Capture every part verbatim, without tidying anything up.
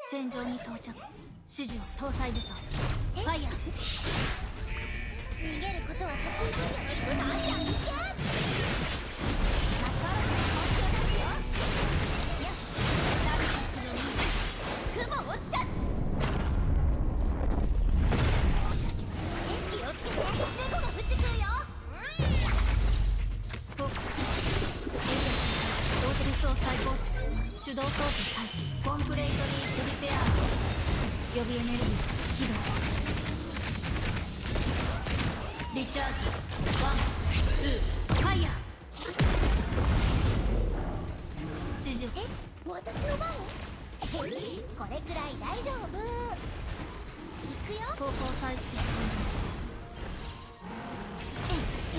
戦場に到着。指示を搭載武装。ファイヤー。 逃げることは得意分野の人だ。じゃあ行け。マカロンの本気を出すよ。やっダルシスの水雲を断つ。え気をつけて。猫が降ってくるよ。 フォーク同時輸送再構築。手動装置開始。コンプレイトリープリペア予備エネルギー起動。リチャージワンツーファイヤー。指示。 え私の番？これくらい大丈夫。行くよ。 方向再試験。えいや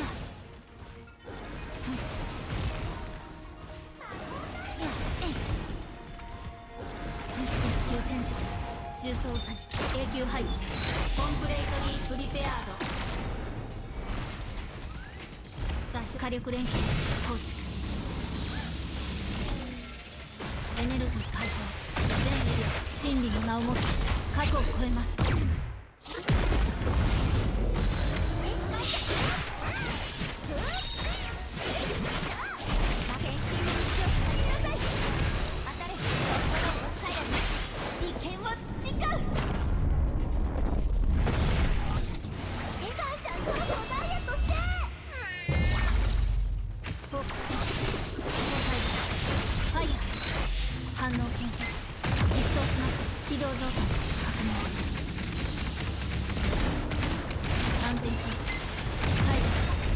やえい。急戦術重装ウサギ永久配置。コンプレイトリープリペアード。ザ火力連携構築。エネルギー解放。全エリア真理の名をもって過去を超えます。反応検索。実装します。起動状態確認。安全装置解除。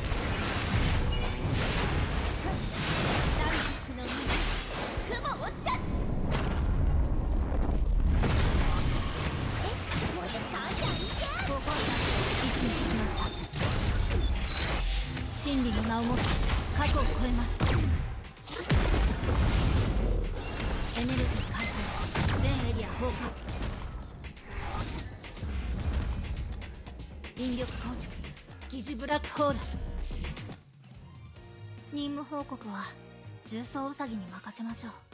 ダンジックの水雲を断つ。えもうちょっとあんちゃん行け。 高校生位置につきました。真理の名をもって過去を超えます。エネルギー解放。全エリア崩壊。引力構築疑似ブラックホール。任務報告は重装ウサギに任せましょう。